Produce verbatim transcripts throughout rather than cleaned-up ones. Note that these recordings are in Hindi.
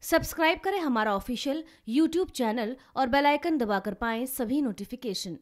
सब्सक्राइब करें हमारा ऑफिशियल यूट्यूब चैनल और बेल आइकन दबाकर पाएं सभी नोटिफिकेशन।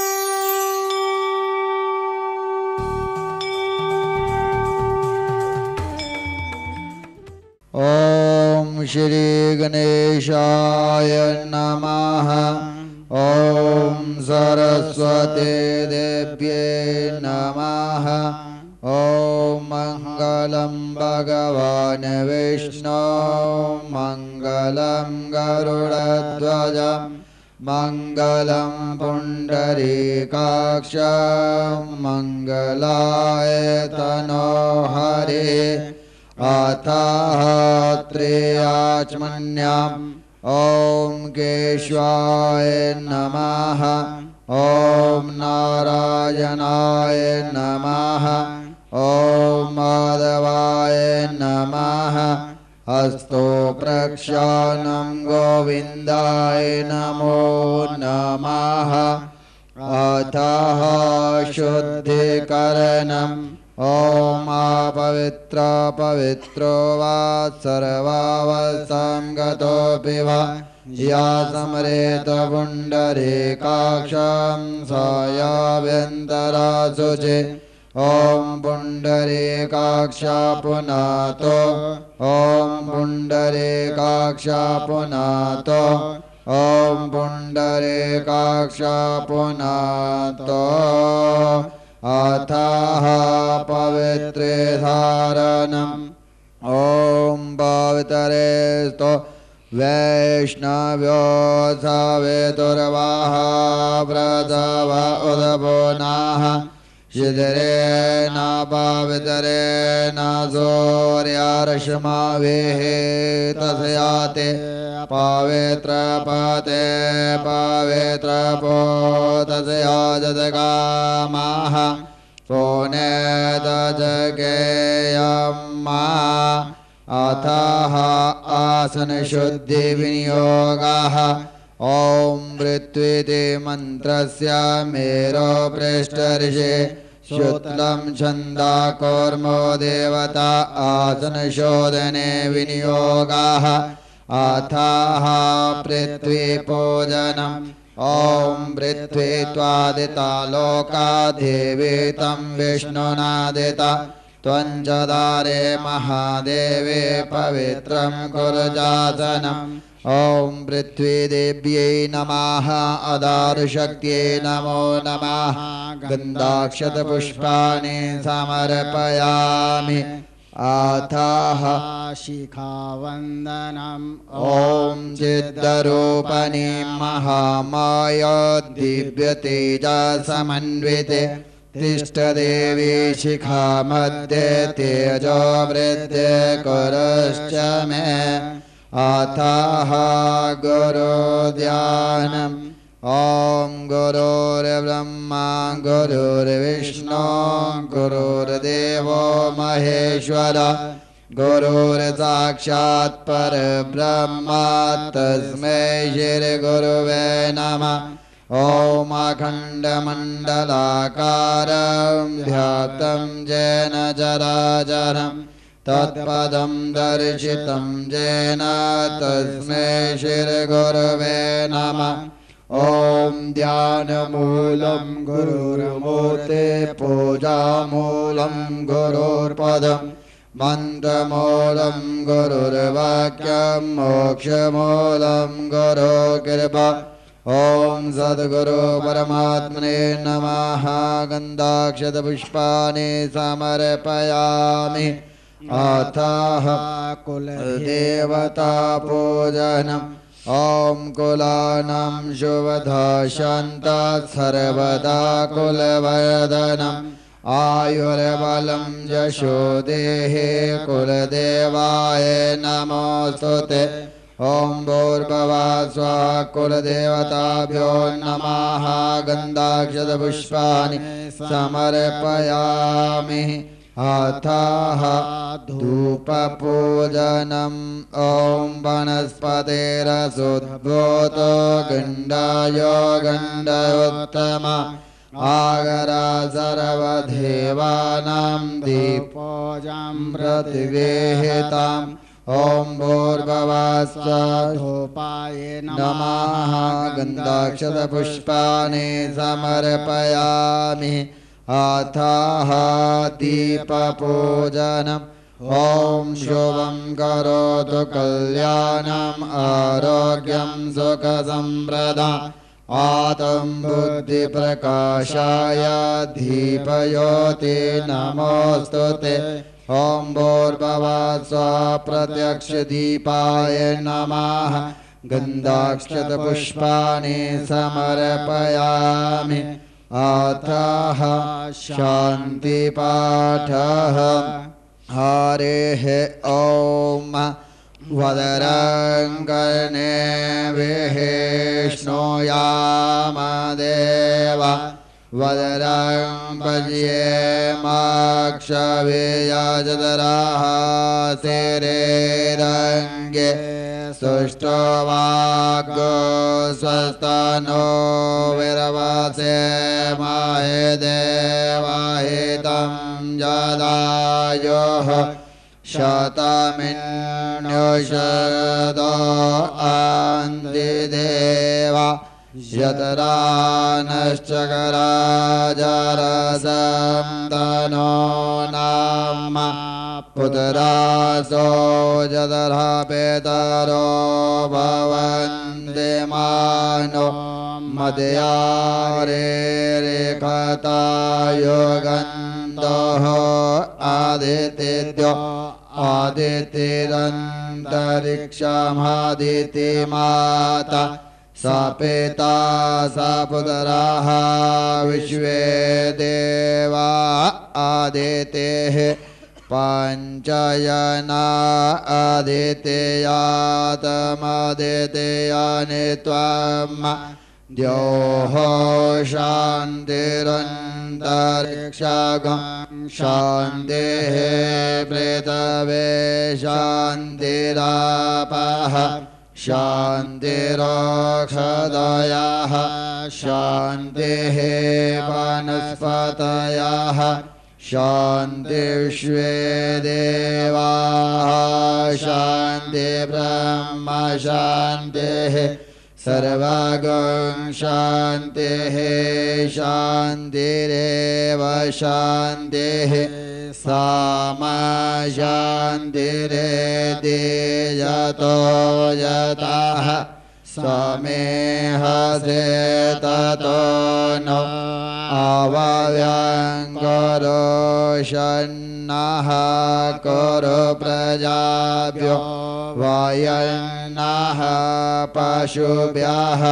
ओम श्री गणेशाय नमः। ओम सरस्वती देव्ये नमः। ओम मंगलम भगवान विष्णु मंगलम गरुड़ध्वज मंगलम पुंडरीकाक्ष मंगलाय तनोहरे। अथः त्र्यच्मन्याम् ओम केशवाय नमः। ओम नारायणाय नमः। ओम माधवाय नमः। हस्तो प्रक्षालनं गोविन्दाय नमो नमः। अथः शुद्धिकरणम् ओम अपवित्र पवित्रो वा सर्वावस्थां गतोऽपि वा या स्मरेत पुण्डरीकाक्षं सायाभ्यन्तरा शुचि। ओम पुण्डरीकाक्ष पुनातो ओम पुण्डरीकाक्ष पुनातो ओम पुण्डरीकाक्ष पुनातो। अथः पवित्रे धारणम् ओम पवित्रेस्तो वैष्णव्यो सवेतुर्वाह व्रतव उद्भुनाः। शिशिरे न पवित्रे न सूर्यार्ष्माभिः तस्याते पवित्र पते पवित्र पोतस्या जदगामाः सोनेदजगेयम्मा। अथः आसनशुद्धिविनियोगः ओम पृथ्वीति मन्त्रस्य मेरो पृष्ठऋषे शुक्लं छन्दाकौर्मो देवता आसनशोधने विनियोगः। अथः पृथ्वीपूजनम् ओम पृथ्वी त्वादिता लोका देवी तं विष्णुनादिता त्वञ्जदारे महादेवे पवित्रं कुरुजासनम्। ओम पृथ्वी देव्यै नमः। अदारुशक्त्यै नमो नमः। गन्धाक्षतपुष्पाणि समर्पयामि। अथः शिखावन्दनम् ओम चिद्रूपिणी महामाया दिव्यतेजसमन्विते तिष्ठदेवी शिखा मध्ये तेजो वृद्धे कुरुश्च मे। अथः गुरुध्यानम् ओम गुरुर्ब्रह्मा गुरुर्विष्णु गुरुर्देवो महेश्वर गुरुर्साक्षात् परब्रह्म तस्मै श्रीगुरुवे नमः। ओम अखण्डमण्डलाकारं ध्यातं येन चराचरम् तत्पदं दर्शितं येन तस्मै श्रीगुरुवे नमः। ओम ध्यानमूलं गुरुर्मूर्ते पूजामूलं गुरुर्पदम् मन्त्रमूलं गुरुर्वाक्यं मोक्षमूलं गुरुर्कृपा। ओम सद्गुरु परमात्मने नमः। गन्धाक्षतपुष्पाणि समर्पयामि। अथः कुलदेवता पूजनम् ओम कुलानां शुभदा शान्ता सर्वदा कुलवर्धनम् आयुर्बलं यशो देहे कुलदेवाय नमोस्तुते। ओम भूर्भुवः स्वः कुलदेवताभ्यो नमः। गन्धाक्षतपुष्पाणि समर्पयामि। अथः धूपपूजनम् ओम वनस्पतिरसुद्भूतो गण्डायो गण्डयोत्तम आगरा सर्वदेवानां दीपोजां प्रतिवेहिताम् ॐ भूर्भुवस्सुधूपाय नमः गन्धाक्षतपुष्पाणि समर्पयामि अथः दीपपूजनम् ॐ शुभं करोतु कल्याणम् आरोग्यं सुखसम्प्रदा आत्म बुद्धिप्रकाशाय दीपयोति नमोऽस्तुते ॐ भूर्भुवस्सुः प्रत्यक्षदीपाय नमः गन्धाक्षतपुष्पाणि समर्पयामि अथः शान्तिपाठः हरिः ॐ वदरं कर्णेभिः शृणुयामदेव वदरं पश्येमाक्षभिर्यजत्राः स्थिरैरङ्गे सुष्ठुवाग्गो स्वस्तनो विरवसेमहि देवहितं जदायुः शतमिन्युषदो अन्तिदेवा यतरानश्चकराजरसं तनो नाम पुत्रासो जतरा पेतरो भवन्ति मानो मदयारेरेखता योगन्तः आदितेद्यो आदितिरन्तरिक्षमादितिमाता सा पिता सा पुत्राः विश्वे देवा आदितेः पञ्चयना आदितेयातमादितेयानि त्वं द्योः शान्तिरन्तरिक्षगं शान्तिः पृथिवे शान्तिरापः शान्तिरोषधयः शान्तिः वनस्पतयः शान्तिर्विश्वे देवाः शान्ति ब्रह्म शान्तिः सर्वगं शान्तिः शान्तिरेव शान्तिः सामा शान्तिरेति यतो यतः समेहसे ततो नो अवव्यङ्गरोषन्नः कुरु प्रजाभ्यो वयन्नः पशुभ्यः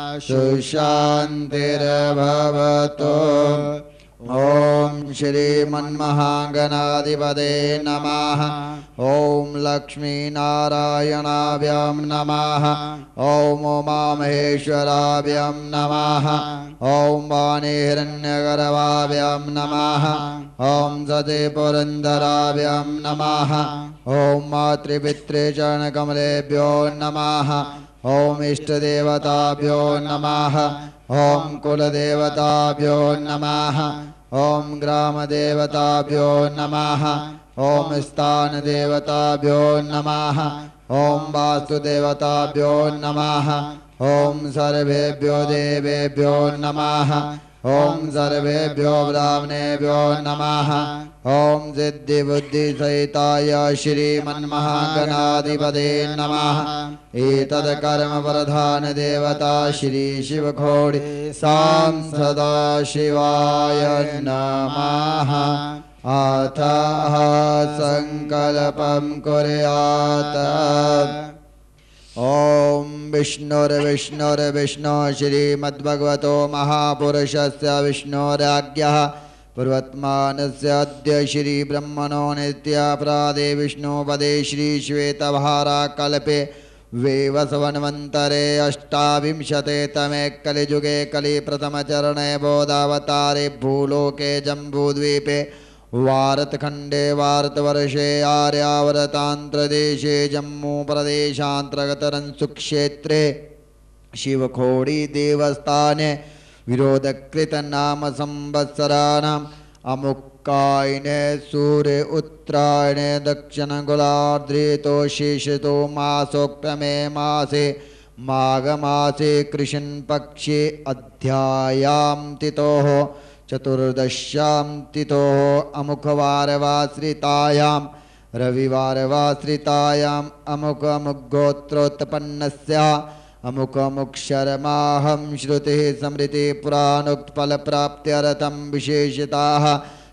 सुशान्तिर्भवतु ॐ श्रीमन्महागणाधिपते नमः ॐ लक्ष्मीनारायणाभ्यां नमः ॐ उमामहेश्वराभ्यां नमः ॐ वाणीहिरण्यगर्भाभ्यां नमः ॐ सतीपुरन्दराभ्यां नमः ॐ मातृपितृचरणकमलेभ्यो नमः ॐ इष्टदेवताभ्यो नमः ॐ कुलदेवताभ्यो नमः ॐ ग्रामदेवताभ्यो नमः ॐ स्थानदेवताभ्यो नमः ॐ वास्तुदेवताभ्यो नमः ॐ सर्वेभ्यो देवेभ्यो नमः ॐ सर्वेभ्यो ब्राह्मणेभ्यो नमः ॐ सिद्धिबुद्धिसहिताय श्रीमन्महागणाधिपते नमः एतद् कर्मप्रधानदेवता श्रीशिवखोडी सां सदाशिवाय नमः अथः सङ्कल्पं कुर्यात् ॐ विष्णुर्विष्णुर्विष्णु श्रीमद्भगवतो महापुरुषस्य विष्णोराज्ञः पूर्वत्मानस्य अद्य श्रीब्रह्मणो नित्यापराधे विष्णुपदे श्रीश्वेतभाराकल्पे वेवसवन्वन्तरे अष्टाविंशते तमे कलिजुगे कलिप्रथमचरणे बोधावतारे भूलोके जम्बूद्वीपे भारतखण्डे भारतवर्षे आर्यावर्तान्त्रदेशे जम्मूप्रदेशान्तर्गतरंसुक्षेत्रे शिवखोडी देवस्थाने विरोधकृतनाम संवत्सराणाम् अमुक्त शुक्कायने सूर्य उत्तरायणे दक्षिणगोलार्धृतो शेषतो मासोक्तमे मासे माघमासे कृष्णपक्षे अध्यायां तिथोः चतुर्दश्यां तिथोः अमुखवारवाश्रितायां रविवारवाश्रितायाम् अमुक अमुगोत्रोत्पन्नस्य अमुकमुक्षरमाहं श्रुतिः स्मृति पुराणोक्तफलप्राप्त्यर्थं विशेषताः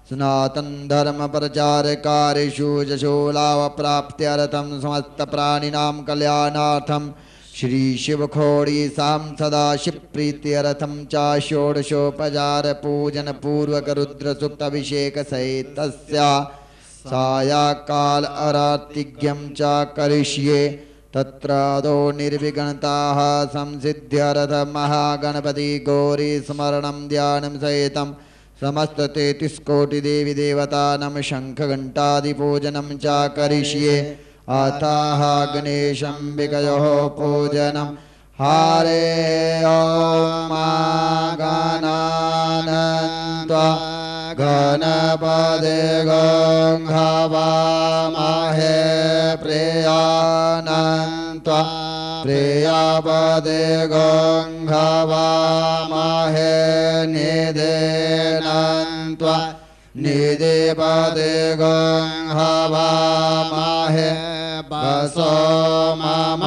सनातनधर्मप्रचारकारेषु यशोलाभप्राप्त्यर्थं समस्तप्राणिनां कल्याणार्थं श्रीशिवखोडीसां सदाशिवप्रीत्यर्थं च षोडशोपचारपूजनपूर्वकरुद्रसूक्ताभिषेकसहितस्य सायंकाल आरतिज्ञं च करिष्ये तत्रादौ निर्विघ्नताः संसिद्ध्यर्थ महागणपति गौरी स्मरणं ध्यानं सहितं समस्त तेतिस्कोटि देवी देवतानां शंखघंटादिपूजनं च करिष्ये अतः गणेशं विकयोः पूजनं हरे ओम गणानन्त्वा गणपते गं हवामहे प्रियानन्त्वा प्रियपते गं हवामहे निधेनन्त्वा निधिपते गं हवामहे वसो मम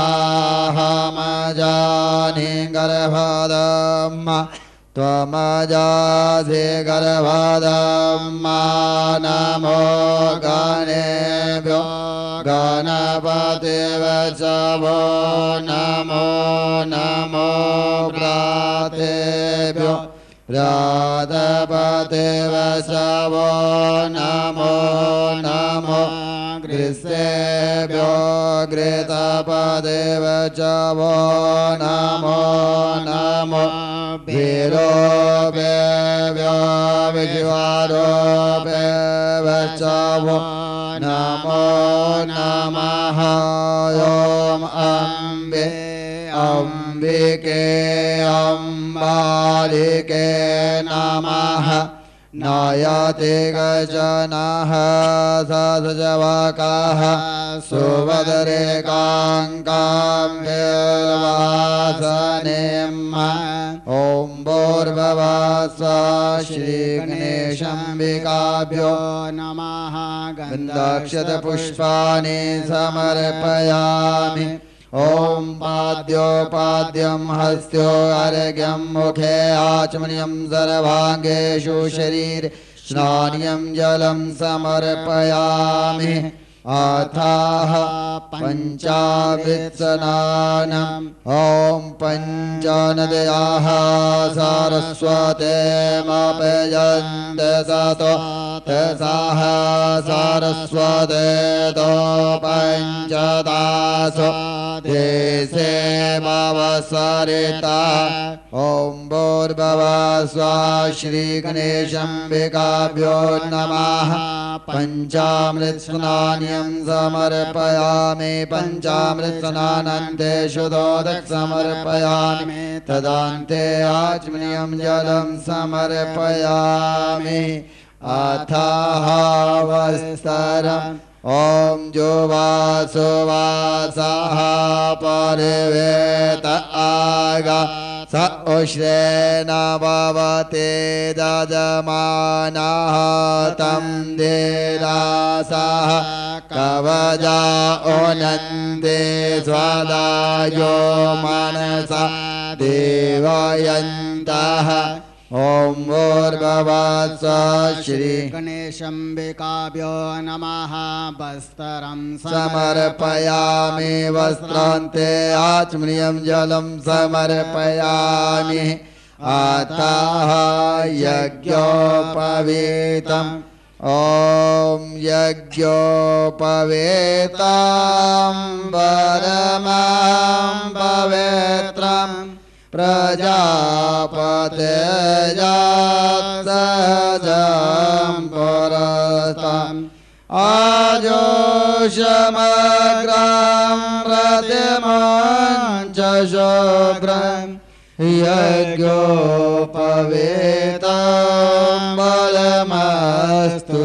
आहमजानि गर्भदम् त्वमजासि गर्भदम् नमो गणेभ्यो गणपतिवचवो नमो नमो प्रातेभ्यो प्रातपतिवचवो नमो नमो गृहेभ्यो घृतपतिवचवो नमो नमो भीरोभ्यो विज्वारोभ्यो नमो नमः ॐ अम्बे अम्बिके अम्बालिके नमः नयति गजनः ससजवकः सुभद्रे काङ्काम्बिर्वासनेम् ॐ भूर्भुवः श्रीगणेशाम्बिकाभ्यो नमः गन्धाक्षतपुष्पाणि समर्पयामि ॐ पाद्योपाद्यं हस्त्यो अर्घ्यं मुखे आचमनीयं सर्वाङ्गेषु शरीरे स्नानीयं जलं समर्पयामि अथः पञ्चामृतस्नानम् ॐ पञ्चनद्याः सरस्वतीमपयन्त सतो तसाः सरस्वतीतो पञ्चदासो देशे भवसरिता ॐ भूर्भुवः श्रीगणेशाम्बिकाभ्यो नमः पञ्चामृतस्नानं समर्पयामि पञ्चामृतस्नानान्ते शुद्धोदक समर्पयामि तदान्ते आचमनीयं जलं समर्पयामि अथः वस्त्रम् ॐ जुवासुवासः परिवेत आगा स उश्रेण भवते दजमानः तं देदासः कवजा ओनन्दे स्वदायो मनसा देवयन्तः ॐ भूर्भुवः श्रीगणेशाम्बिकाभ्यो नमः वस्त्रं समर्पयामि वस्त्रान्ते आचमनीयं जलं समर्पयामि अतः यज्ञोपवीतम् ॐ यज्ञोपवीतं परमं पवित्रम् प्रजापतेजं पुरस्ताम् आजोषमग्रं प्रतिमं च शुभ्रं यज्ञोपवीतं बलमग्रम्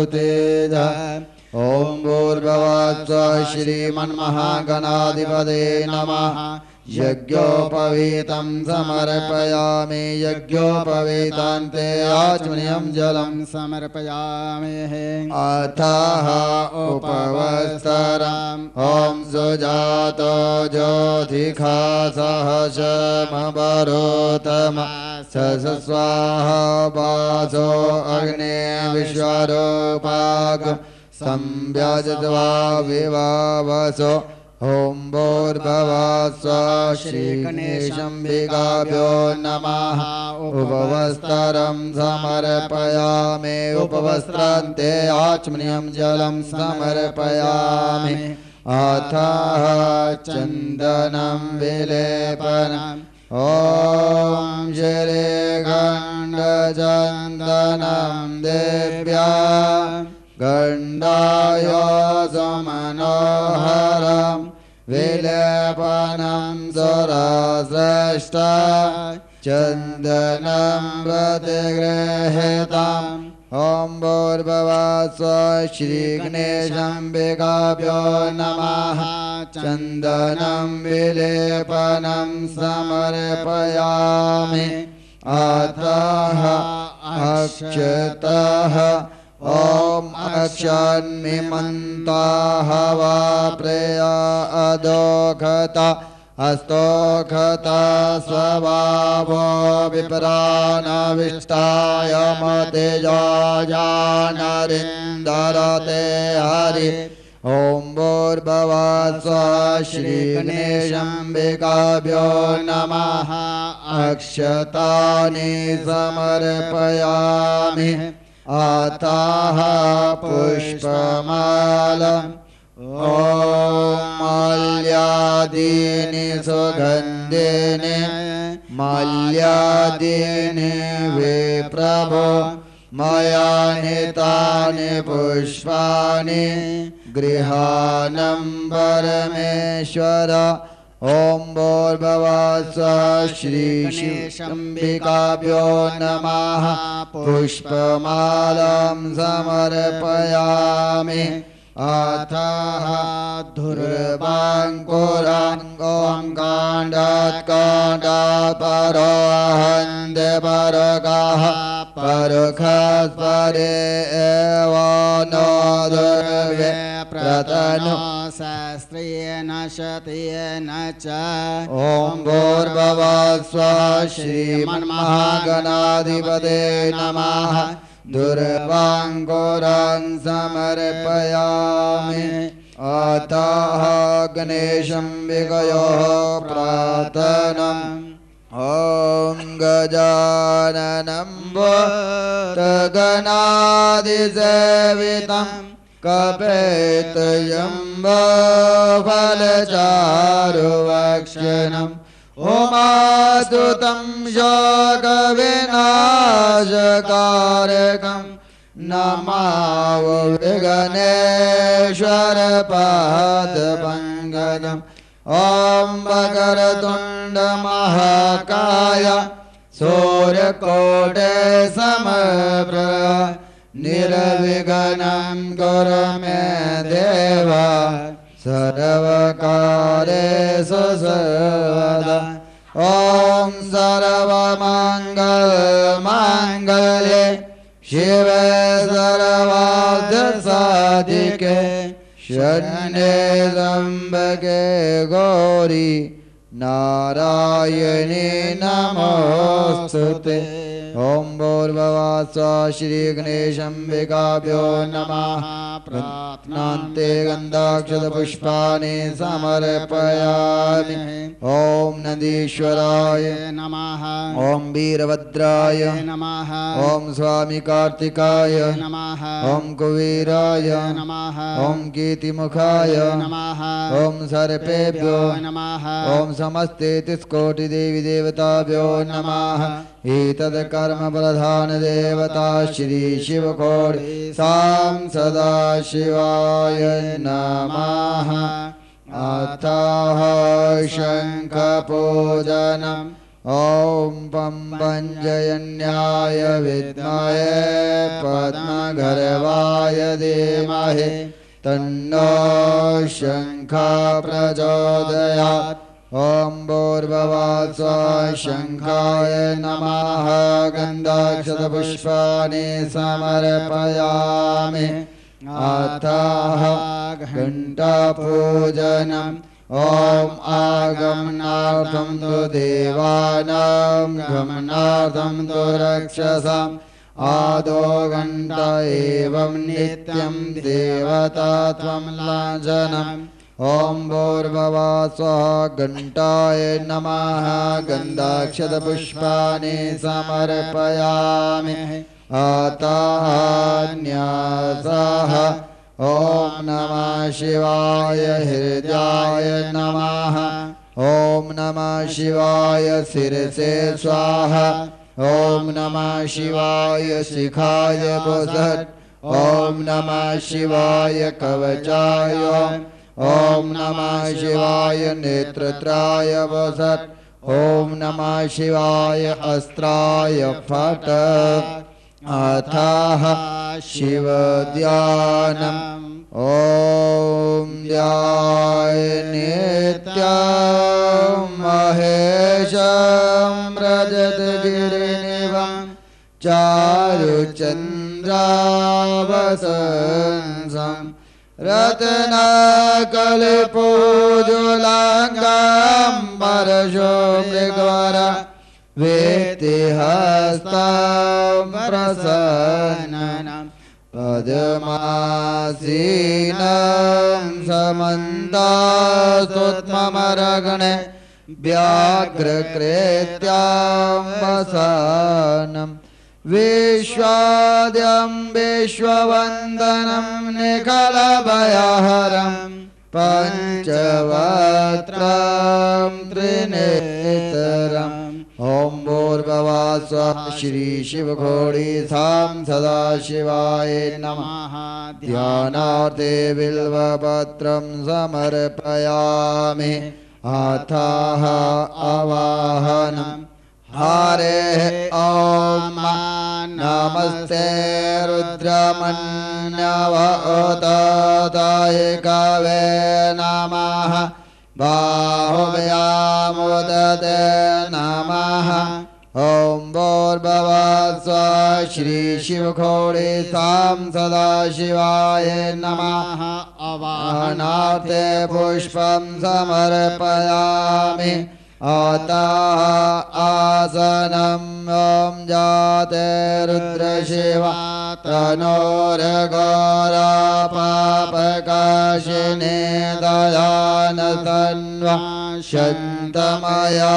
तेज ॐ भूर्भुवः श्रीमन्महागणाधिपते नमः यज्ञोपवीतं समर्पयामि यज्ञोपवीतान्ते आचमनीयं जलं समर्पयामि अथः उपवस्तरम् ॐ सुजातो ज्योतिषा सहस्रमवरोतम स्वाहा वासो अग्ने विश्वरूपाग संव्याजत्वा विवावसो ॐ भूर्भुवः श्रीगणेशाम्बिकाभ्यो नमः उपवस्त्रं समर्पयामि उपवस्त्रान्ते आचमनीयं जलं समर्पयामि अथः चन्दनं विलेपनम् ॐ श्रीगण्डचन्दनं देव्या गण्डाय सुमनोहरं विलेपनं सुरश्रेष्ठ चन्दनं प्रतिगृहीतम् ॐ भूर्भुवः श्रीगणेशाम्बिकाभ्यो नमः चन्दनं विलेपनं समर्पयामि अतः अक्षतः ॐ अक्षन्मिमन्ताः वा प्रेया अदोखता अस्तोखता स्वभावो विप्रानविष्टाय मतेजो जानरिन्दरते हरि ॐ भूर्भुवः श्रीगणेशाम्बिकाभ्यो नमः अक्षतानि समर्पयामि अतः पुष्पमालम् ॐ माल्यादीनि सुगन्धिनि माल्यादीनि विप्रभो मया नीतानि पुष्पाणि गृहाणं परमेश्वर ॐ भूर्भुवः श्रीगणेशाम्बिकाभ्यो नमः पुष्पमालां समर्पयामि अथः धुर्वाङ्कुराङ्गं काण्डात् काण्डात् परोहन्ते परगः परखस्परे एव नो दुर्वे प्रतनु शास्त्रेण शतेन च ॐ भूर्भुवः श्रीमन्महागणाधिपते नमः दुर्वाङ्कुरं समर्पयामि अतः गणेशाम्बिकयोः प्रार्थनम् ॐ गजाननं भूतगणाधिसेवितं कपेतजम्बफलचारुभक्षणम् उमास्तुतं शोकविनाशकारकं नमामि विघ्नेश्वरपादपङ्कजम् ॐ वक्रतुण्डमहाकाय सूर्यकोटिसमप्रभा निर्विघ्नं कुरु मे देव सर्वकार्येषु सर्वदा ॐ सर्वमङ्गलमाङ्गल्ये शिवे सर्वार्थसाधिके शरण्ये त्र्यम्बके गौरी नारायणी नमोस्तुते ॐ भूर्भुवः श्रीगणेशाम्बिकाभ्यो नमः प्रार्थनान्ते गन्धाक्षतपुष्पाणि समर्पयामि ॐ नन्दीश्वराय नमः ॐ वीरभद्राय नमः ॐ स्वामी कार्तिकाय नमः ॐ कुबेराय नमः ॐ कीर्तिमुखाय नमः ॐ सर्पेभ्यो नमः ॐ समस्ते तिष्कोटिदेवी देवताभ्यो नमः एतद् कर्म प्रधान देवता श्री शिवकोटि सां सदा शिवाय नमः अतः शङ्खपूजनम् ॐ पं पञ्चजन्याय विद्महे पद्मगर्भाय धीमहि तन्नो शङ्खः प्रचोदयात्। ॐ भूर्भुवः स्वः शङ्खाय नमः गन्धाक्षतपुष्पाणि समर्पयामि। अतः घण्टापूजनम्। ॐ आगमनार्थं तु देवानां गमनार्थं तु रक्षसाम् आदो घण्टा एवं नित्यं देवता त्वं लाञ्छनम्। ॐ भूर्भुवः स्वः घण्टाय नमः गन्धाक्षतपुष्पाणि समर्पयामि। अतः न्यासः। ॐ नमः शिवाय हृदयाय नमः। ॐ नमः शिवाय शिरसे स्वाहा। ॐ नमः शिवाय शिखाय बुधत्। ॐ नमः शिवाय कवचाय। ॐ नमः शिवाय नेत्रत्राय बुधत्। ॐ नमः शिवाय अस्त्राय फट्। अथः शिवध्यानम्। ॐ ध्याय नित्यं महेशं रजतगिरिनिभं चारुचन्द्रावतंसं रत्नकल्पोज्ज्वलाङ्गं परशुमृगवरा वेत्तिहस्तं प्रसन्नं पद्मासीनं समन्तास्तुत्ममरगणे व्याघ्रकृत्यां वसानं विश्वाद्यं विश्ववन्दनं निखलभयहरं पञ्चवक्त्रं त्रिनेत्रम्। ॐ भूर्भुवः स्वः श्री शिवघोड़ीसां सदाशिवाय नमः। ध्यानार्थे बिल्वपत्रं समर्पयामि। अथः आवाहनम्। हरेः ॐ नमस्ते रुद्रमन्यवताय कवे नमः। बाहुव्यामुदते नमः। ॐ भूर्भुवः स्वः श्री शिवघोड़ीसां सदाशिवाय नमः। अवाहनार्थे पुष्पं समर्पयामि। अतः आसनं ॐ जाते रुद्रशिवा तनोर्घोरा पापकाशिने दयानतन्वा शन्तमया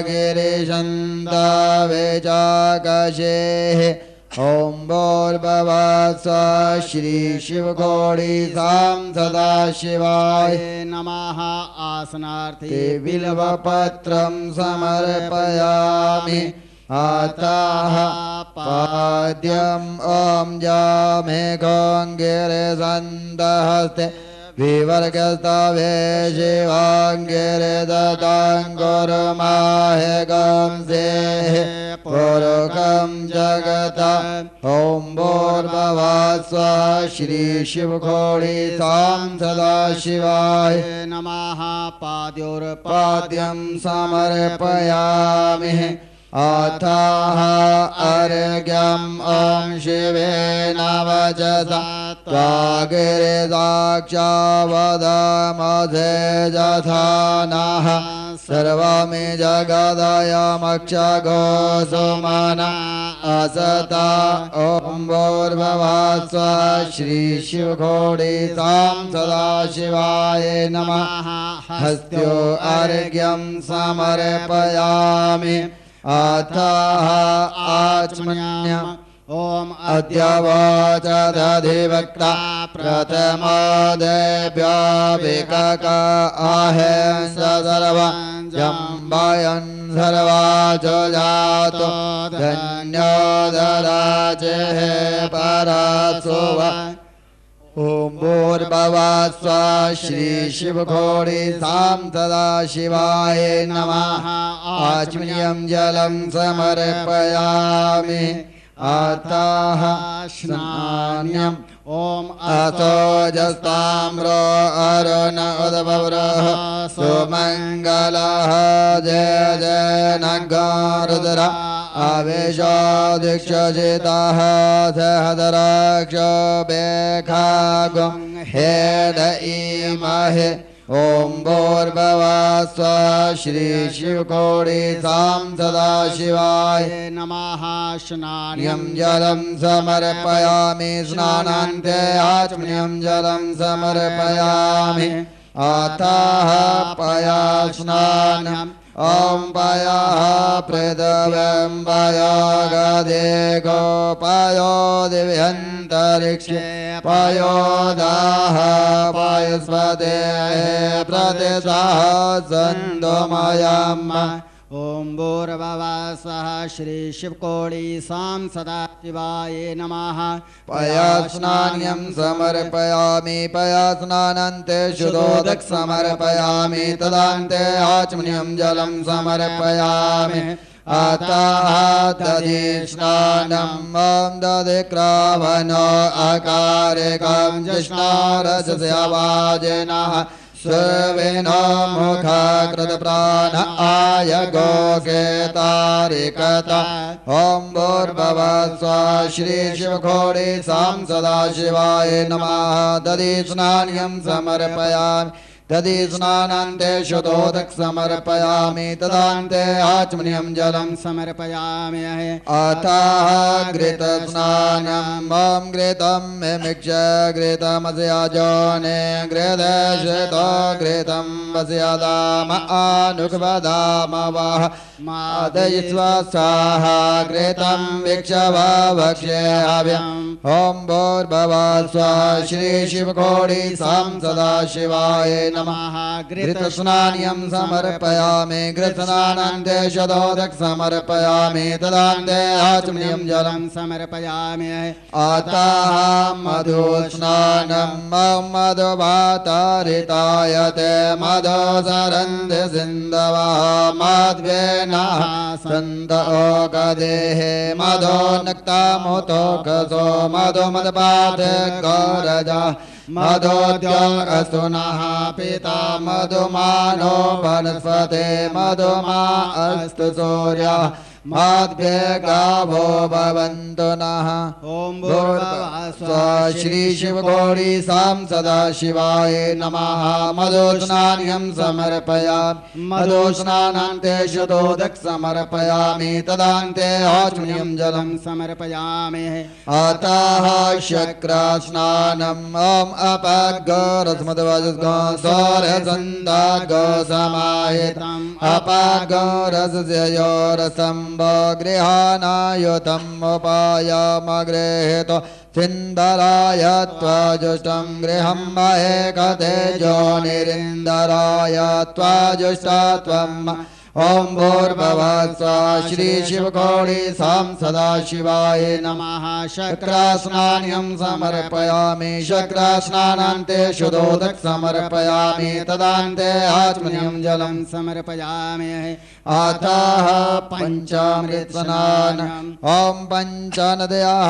गिरिशन्तावेचाकशेः। ॐ भूर्भुवः स्वः श्री शिवघोड़ीसां सदाशिवाय नमः। आसनार्थे बिल्वपत्रं समर्पयामि। अतः पाद्यम् ॐ जामेघोऽङ्गिरसन्दहस्ते विवर्गस्तवे शिवाङ्गिरदताङ्गुरुमाहे सेः पुरुषं जगता। ॐ भूर्भुवः स्वः श्री शिवघोड़ीसां सदाशिवाय नमः। पाद्यं समर्पयामि। अथः अर्घ्यम् ॐ शिवेन वचसा त्वागिरिदाक्षावदमधे यथा नः सर्वमि जगदयमक्षगोसुमना असता। ॐ भूर्भुवः स्वः श्री शिवघोड़ीसां सदाशिवाय नमः। हस्त्यो अर्घ्यं समर्पयामि। अथः आचमन्यम् ॐ अद्य वाचदधिवक्ता प्रथमो देव्यो विकक आहेंस सर्वं जम्बयन् सर्वाचो जातो धन्यो दराजेः परासुव। ॐ भूर्भुवः स्वः श्री शिवघोड़ी सां सदाशिवाय नमः आचमनीयं जलं समर्पयामि अतः स्नान्यम् ओम असोजस्ताम्रो अरुण उद्भवरः सुमङ्गलः जय जय नगारुद्र आवेशो दीक्षजितः सहदरक्षो बेखागुं हेद इमहे ॐ भूर्भुवः स्वः श्री शिवघोड़ी सां सदाशिवाय नमः स्नान्यं जलं समर्पयामि स्नानान्ते आचमनीयं जलं समर्पयामि अतः पयास्नानम् ॐ पयः पृथिव्यां पयो गदेको पयो दिव्यन्तरिक्षे पयोदाः पयस्पते प्रतिसः सन्दोमयम् ओम भूर्भुवः स्वः श्री शिवघोड़ी सां सदाशिवाय नमः पयास्नान्यं समर्पयामि पयास्नानान्ते शुद्धोदक समर्पयामि तदान्ते आचमनीयं जलं समर्पयामि अतः तदीस्नानम् ॐ दधिक्रावणो अकारिकं जिष्णारसस्यवाजिनः सर्वेनो मुखाकृतप्राण आय गोकेतारिकता ॐ भूर्भुवः स्वः श्री शिवघोड़ी सां सदाशिवाय नमः दधिस्नान्यं समर्पयामि दधिस्नानान्ते शुद्धोदक समर्पयामि तदान्ते आचमनीयं जलं समर्पयामि अतः घृतस्नानम् ॐ घृतं मिमिक्ष घृतमस्याजोने घृतश्रितो घृतं वस्यादाम आनुक्वदाम वः मादयित्वा स्वाहा घृतं वीक्षवा भक्ष्ये हव्यम् ॐ भूर्भुवः स्वः श्री शिवघोड़ी सां सदाशिवाय नमः घृतस्नान्यं समर्पयामि घृतस्नानान्ते शुद्धोदक समर्पयामि तदान्ते आचमनीयं जलं समर्पयामि अतः मधुस्नानम् ॐ मधुभातारितायते मधुसरन्ति सिन्धवः मध्वेनः सन्तोकदेः मधो नक्तामुतोकसो मधुमदपाठ गौरजा मधोद्योगस्तुनः पिता मधुमानो वनस्पते मधुमा अस्तु सूर्यः मध्वे गावो भवन्तु नः ओम भूर्भुवः स्वः श्री शिवघोड़ी सां सदाशिवाय नमः मधुस्नान्यं समर्पयामि मधुस्नानान्ते शुद्धोदक समर्पयामि तदान्ते आचमनीयं जलं समर्पयामि अतः शक्रस्नानम् ॐ अपगोरसमध्वजगो सौर्यसन्दागो समाहितम् अपगोरसस्य योरसं गृहाणायुतम् उपायमगृहीतो सिन्दराय त्वाजुष्टं गृहं महेकतेजो निरिन्दराय त्वाजुष्टत्वम् ॐ भूर्भुवः स्वः श्री शिवघोड़ी सां सदाशिवाय नमः शक्रस्नान्यं समर्पयामि शक्रस्नानान्ते शुद्धोदक समर्पयामि तदान्ते आचमनीयं जलं समर्पयामि अतः पञ्चामृतस्नानम् ॐ पञ्चनद्याः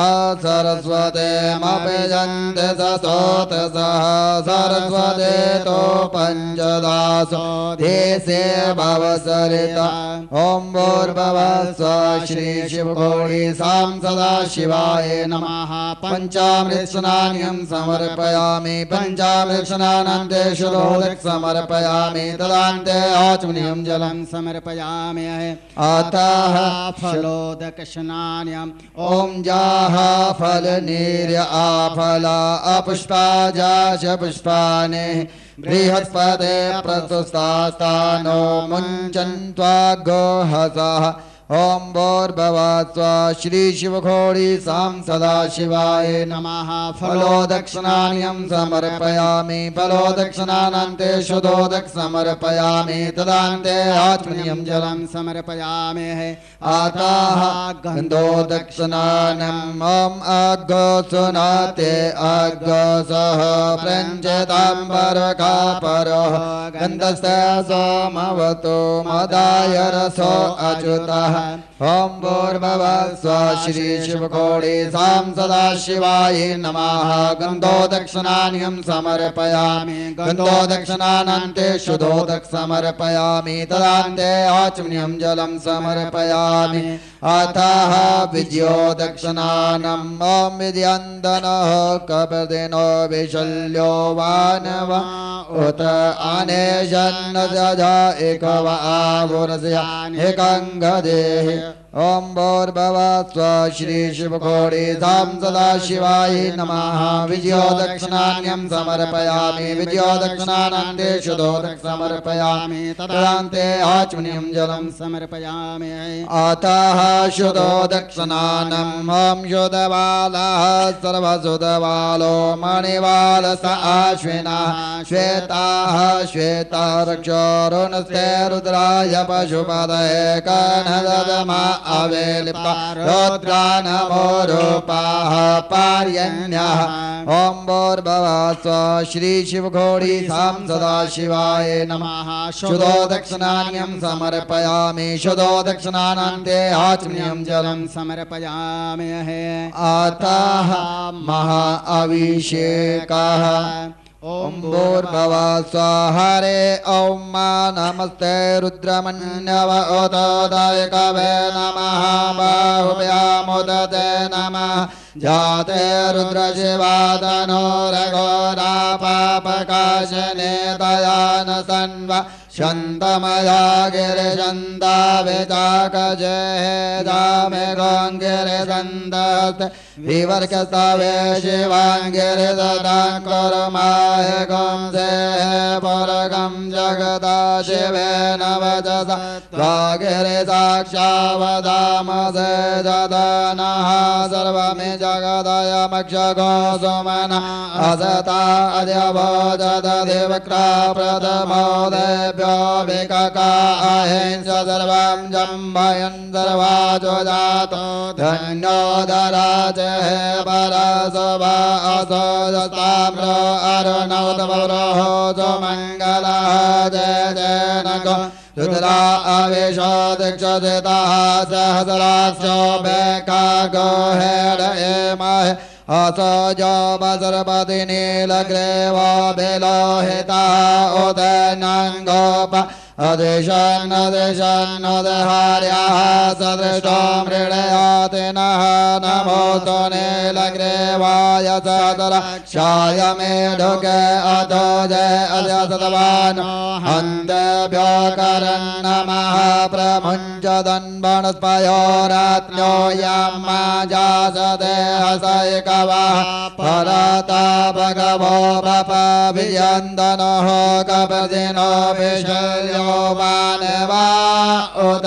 सरस्वतीमभिजन्ते सस्तोत्रसः सरस्वती तो पञ्चदासो देशे भवसरिता ॐ भूर्भुवः स्वः श्री शिवघोड़ी सां सदाशिवाय नमः पञ्चामृतस्नान्यं समर्पयामि पञ्चामृतस्नानान्ते शुद्धोदक समर्पयामि तदान्ते आचमनीयं जलं समर्पयामि अतः फलोदक स्नान्यम् ॐ जाः फलनीर्य आफला अपुष्पा जाश पुष्पाणि बृहस्पते प्रसुस्तास्तानो मुञ्चन्त्वा गोहसः ओम भूर्भुवः स्वः श्री शिवखोडी सां सदाशिवाय नमः। फलो दक्षिणान्यं समर्पयामि फलो दक्षिणानन्ते शुद्धोदक समर्पयामि तदान्ते आत्मनियं जलं समर्पयामि। आताः गन्धो दक्षिणानम् ॐ अग्गो सुनाते अग्गो सह प्रञ्चतां परकापरः गन्धस्य सोमवतो मदाय रसो अच्युतः ओम भूर्भुवः स्वः श्री शिवखोडी सां सदाशिवाय नमः। गन्धो दक्षिणान्यं समर्पयामि गन्धो दक्षिणानन्ते शुद्धोदक समर्पयामि तदान्ते आचमनीयं जलं समर्पयामि। अतः विजयो दक्षिणानम् ॐ विद्यन्दनः कपर्दिनो विशल्यो वानव उत अनेशन्नजा एकवा आवुरस्य एकङ्गदेहि ओम भूर्भुवः स्वः श्री शिवखोडी सां सदाशिवाय नमः। विजयो दक्षिणान्यं समर्पयामि विजयो दक्षिणानन्ते शुद्धोदक समर्पयामि तदान्ते आचमनीयं जलं समर्पयामि। अतः शुद्धो दक्षिणानम् ॐ शुद्धबालः सर्वशुद्धबालो मणिबालस आश्विनः श्वेताः श्वेता रक्षोरुणस्ते रुद्राय पशुपतये कनदमा अवेलिप्ता रुद्रा नमो रूपाः पार्यण्यः ओम भूर्भुवः स्वः श्री शिवखोडी सां सदाशिवाय नमः। शुद्धो दक्षिणान्यं समर्पयामि शुद्धो दक्षिणानन्ते आचमनीयं जलं समर्पयामि। अतः महा अभिषेकः ओम भूर्भुवः स्वः हरे ॐ मा नमस्ते रुद्रमन्यव उदोदय कवे नमः बाहुभ्यामुदते नमः जाते रुद्रशिवादनो रघोरा पापकाशने दयान सन्वा शन्तमया गिरिशन्दा विचाकजे जामे गोङ्गिरिशन्दत् विवर्गस्तवे शिवाङ्गिरिददाङ्कुर्माय गोंसे पुरगं जगदा शिवेन वचसा त्वागिरिसाक्षावदामसे जदनः सर्वमि जगदयमक्षगो सुमना असता अद्यभोजदधिवक्रा प्रथमो देव्यो विकका अहिंस सर्वं जम्भयन् सर्वाजो जातो धन्यो दराजे परसुभा असोजताम्रो अरुणोदवरोः सुमङ्गलः जय जय नको रुद्रा आवेशो दीक्षिताः सहस्राक्षो बेकागो हेड एमः असोजो बसरपति नीलग्रीवो बिलोहितः उदयनङ्गोप अदिशन् अदिशन् उदहार्यः सदृष्टो मृडयाति नः नमोऽस्तु नीलग्रीवाय सदरक्षाय मेढुके अतो जय अद्य सतवान् हन्तेभ्यो करन् नमः प्रमुञ्चदन् वनस्पयोरात्म्यो यम्मा जासते हसैकवः परता भगवो पपभियन्दनः कपदिनो विशल्यो मानवा उत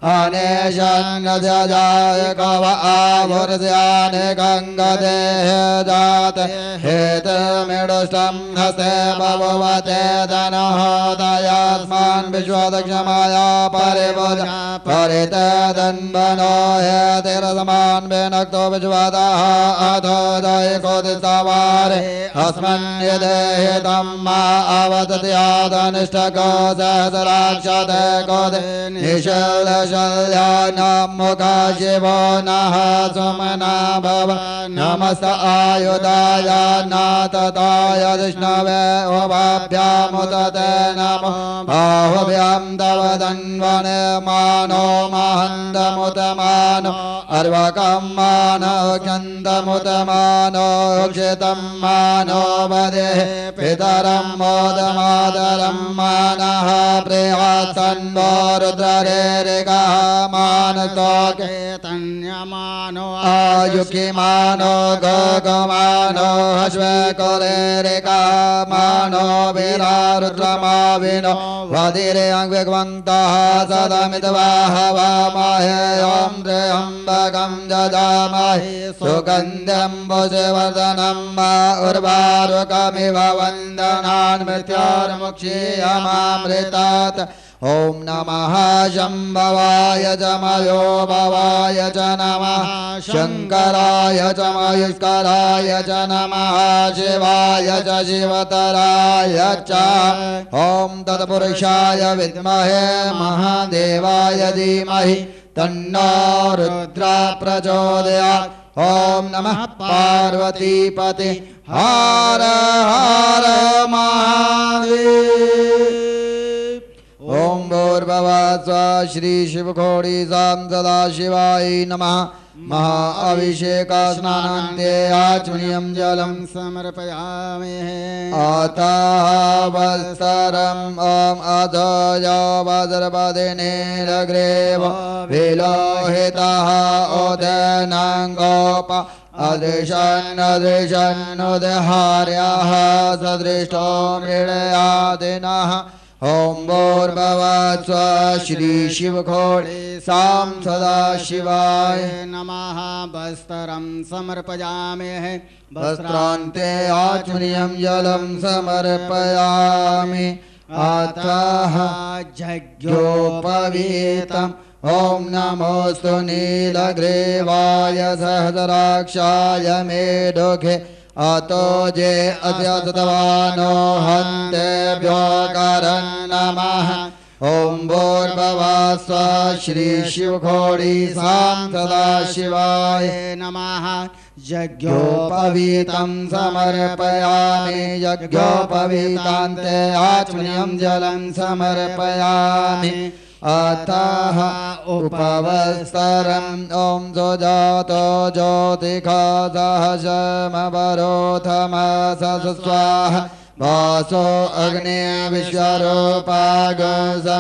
अनेशन्नजाय कव आभुर्स्यानि गङ्गदेः जात हेतुमिडुष्टं हस्ते भवते धनः दयास्मान् विश्वदक्षमाया परिभुज परिते धन्वनो हेतिरसमान् विनक्तो विश्वतः अधो दयकोदिसवारे अस्मन् यदेहितं मा अवदति आदनिष्ठको सहस्राक्षते कोदि निशल शल्यानमुखा शिवो नः सुमना भव नमस्त आयुधाय नाथताय विष्णवे उभाभ्यामुदते नमो बाहुभ्यां तव धन्वने मानो महन्दमुतमानो अर्वकं मानो गन्धमुतमानो क्षितं मानो वदेः पितरं मोदमादरं मानः प्रियासन्नो रुद्ररेरिगः मानतोके तन्यमानो आयुकिमानो गोगमानो हश्वकुलेरिका मानो वीरारुद्रमाविनो वदिरे अंगवन्तः सदमितवाह वामहे ॐ त्र्यम्बकं जजामहे सुगन्धं पुष्पवर्धनं उर्वारुकमिव वन्दनान् मृत्योर्मुक्षीयमामृतात् ॐ नमः शम्भवाय च मयोभवाय च नमः शङ्कराय च मयुष्कराय च नमः शिवाय च शिवतराय च ॐ तत्पुरुषाय विद्महे महादेवाय धीमहि तन्नो रुद्रः प्रचोदयात् ॐ नमः पार्वतीपते हर हर महादेव ओम भूर्भुवः स्वः श्री शिवखोड़ी सां सदाशिवाय नमः महाअभिषेक स्नानान्ते आचमनीयं जलं समर्पयामि अतः वस्त्रम् ॐ अधो वज्रपदिनीलग्रीव विलोहितः उदयनाङ्गोप अदृशन् अदृशन्नुदहार्यः सदृष्टो मृडयादिनः ओम भूर्भुवः स्वः श्री शिवखोड़ी सां सदाशिवाय नमः वस्त्रं समर्पयामि वस्त्रान्ते आचमनीयं जलं समर्पयामि अतः यज्ञोपवीतम् ॐ नमोऽस्तु नीलग्रीवाय सहस्राक्षाय मेढुखे अतो जे अत्यतवानो हन्तेभ्यो करन् नमः ओम भूर्भुवः स्वः श्री शिवखोड़ी सां सदाशिवाय नमः यज्ञोपवीतं समर्पयामि यज्ञोपवीतान्ते आचमनीयं जलं समर्पयामि अतः उपवस्त्रम् ॐ सुजातो ज्योतिषसहस्रमवरोधमसः स्वाहा वासो अग्ने विश्वरूपागो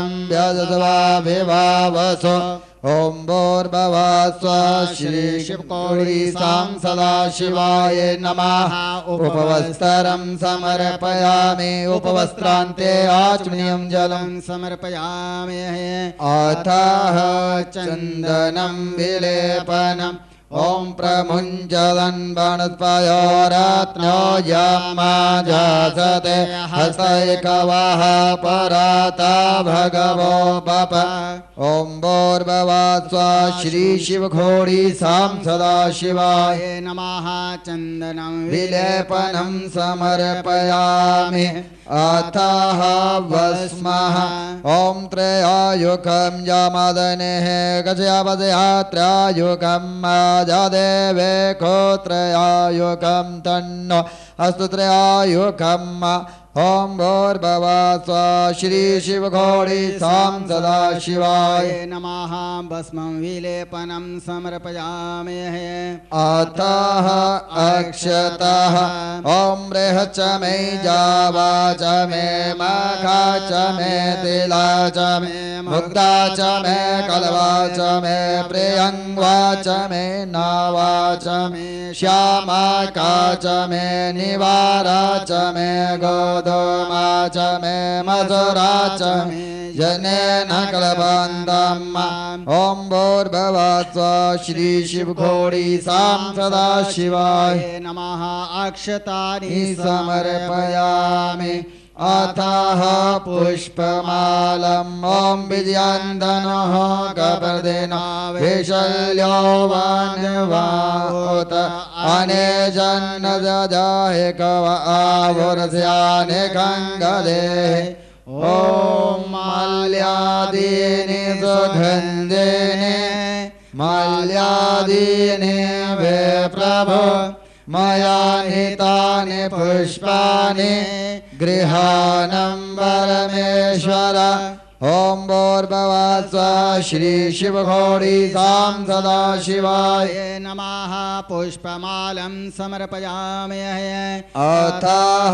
संव्यजस्वाभिभावसो ओम भूर्भुवः स्वः श्री शिवखोड़ी सां सदाशिवाय नमः उपवस्त्रं समर्पयामि उपवस्त्रान्ते आचमनीयं जलं समर्पयामि अतः चन्दनं विलेपनम् ओम प्रमुञ्चदन् वनस्पयोरत्नो यमाजासते हस्तैकवः पराता भगवो बप ओम भूर्भुवः स्वः श्री शिवखोड़ी सां सदाशिवाय नमः चन्दनं विलेपनं समर्पयामि अतः वस्मः ओम त्रयायुकं यमदनेः गजयावदयात्रायुकं माजादेवे कोत्रयायुकं तन्नो अस्तु त्रयायुकं ओम भूर्भुवः स्वः श्री शिवखोड़ी सां सदाशिवाय नमः भस्मं विलेपनं समर्पयामि अतः अक्षतः ओम बृहच्च मे जावा च मे मखा च मे तिला च मे मुक्ता च मे कलवा च मे प्रियङ्वा च मे नावा च मे श्यामा का च मे निवारा च मे गोधूमा च मे मधुरा च मे जनेन कलबन्धम् ओम भूर्भुवः स्वः श्री शिवखोड़ी सां सदाशिवाय नमः अक्षतानि समर्पयामि अतः पुष्पमालम् ॐ विजयन्दनः कपर्दिनो विशल्यो वन्वात अनेजन्न ददाहि कव आवुर्स्यानि गङ्गदेः ॐ माल्यादीनि सुगन्धिनि माल्यादीनि वे प्रभो मया नीतानि पुष्पाणि गृहाणं परमेश्वर ओम भूर्भुवः स्वः श्री शिवघोड़ी सां सदा शिवाय नमः पुष्पमालं समर्पयामि अथः